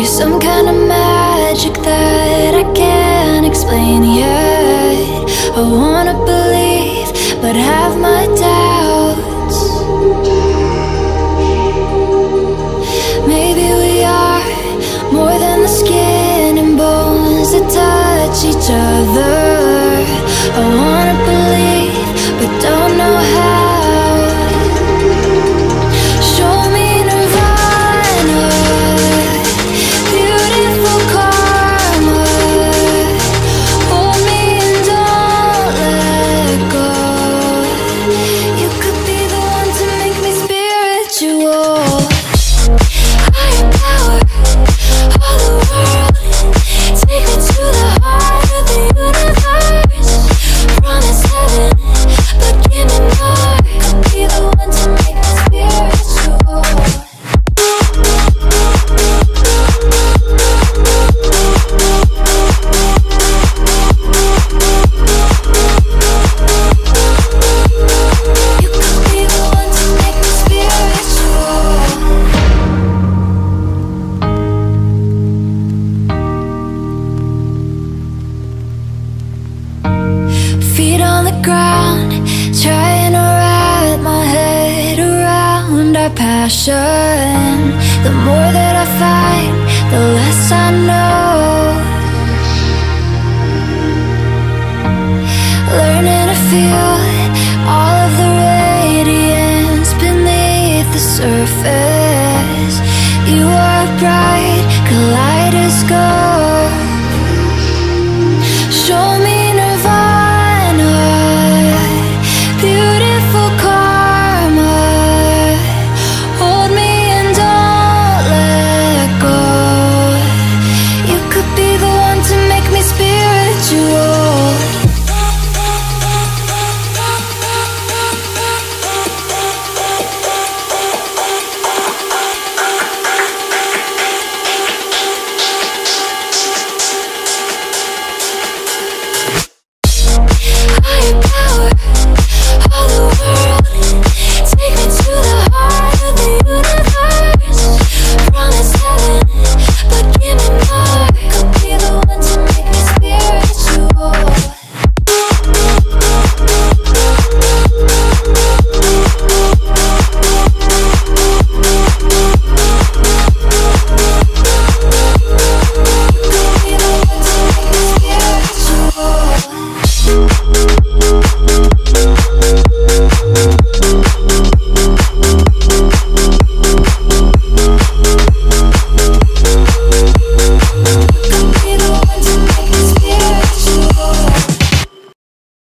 some kind of magic that I can't explain yet. I wanna believe, but have my doubts. Maybe we are more than the skin and bones that touch each other. I wanna believe, but don't know how. Feet on the ground, trying to wrap my head around our passion. The more that I fight, the less I know. Learning to feel